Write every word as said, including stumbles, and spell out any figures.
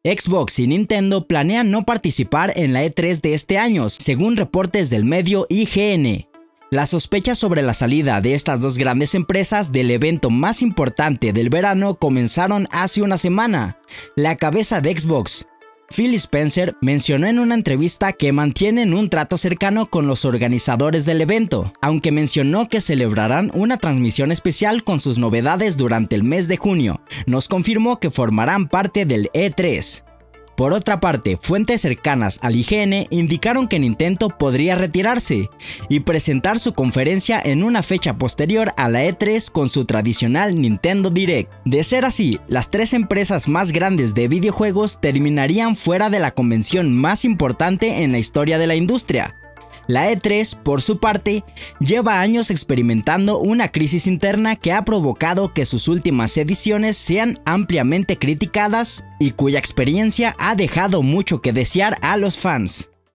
Xbox y Nintendo planean no participar en la E tres de este año, según reportes del medio I G N. Las sospechas sobre la salida de estas dos grandes empresas del evento más importante del verano comenzaron hace una semana. La cabeza de Xbox, Phil Spencer, mencionó en una entrevista que mantienen un trato cercano con los organizadores del evento, aunque mencionó que celebrarán una transmisión especial con sus novedades durante el mes de junio. Nos confirmó que formarán parte del E tres. Por otra parte, fuentes cercanas al I G N indicaron que Nintendo podría retirarse y presentar su conferencia en una fecha posterior a la E tres con su tradicional Nintendo Direct. De ser así, las tres empresas más grandes de videojuegos terminarían fuera de la convención más importante en la historia de la industria. La E tres, por su parte, lleva años experimentando una crisis interna que ha provocado que sus últimas ediciones sean ampliamente criticadas y cuya experiencia ha dejado mucho que desear a los fans.